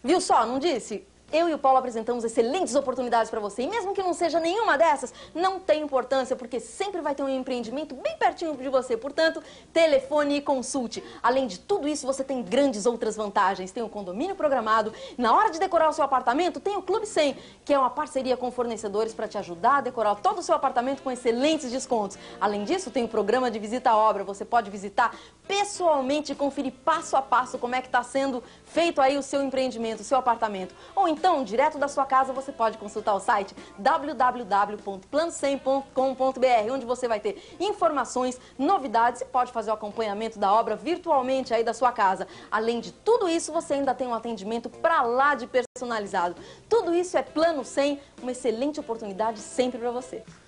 Viu só, não disse? Eu e o Paulo apresentamos excelentes oportunidades para você. E mesmo que não seja nenhuma dessas, não tem importância, porque sempre vai ter um empreendimento bem pertinho de você. Portanto, telefone e consulte. Além de tudo isso, você tem grandes outras vantagens. Tem o condomínio programado. Na hora de decorar o seu apartamento, tem o Clube 100, que é uma parceria com fornecedores para te ajudar a decorar todo o seu apartamento com excelentes descontos. Além disso, tem o programa de visita à obra. Você pode visitar pessoalmente e conferir passo a passo como é que está sendo feito aí o seu empreendimento, o seu apartamento. Ou então, direto da sua casa, você pode consultar o site www.plano100.com.br, onde você vai ter informações, novidades e pode fazer o acompanhamento da obra virtualmente aí da sua casa. Além de tudo isso, você ainda tem um atendimento pra lá de personalizado. Tudo isso é Plano 100, uma excelente oportunidade sempre para você.